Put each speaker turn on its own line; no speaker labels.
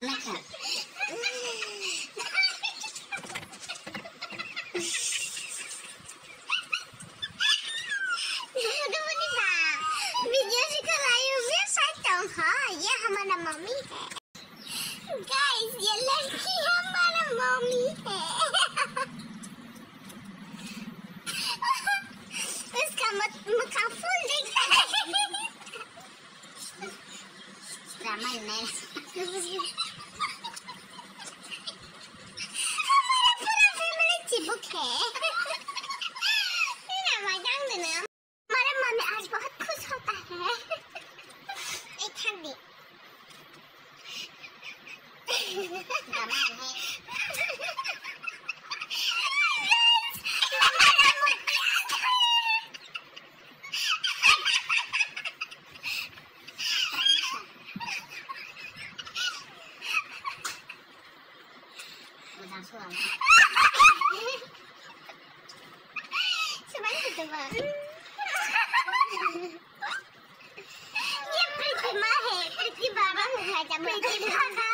Makan. Video सिखाई हुई side हाँ ये हमारा मम्मी है गाइस, ये लड़की हमारा मम्मी है। उसका मुखा फूल दिखता है। रामन ने हमारा पूरा फैमिली चिपक है। हमारा मम्मी आज बहुत खुश होता है। एक ठंडी ये प्रतिमा है, प्रतिमा बाबा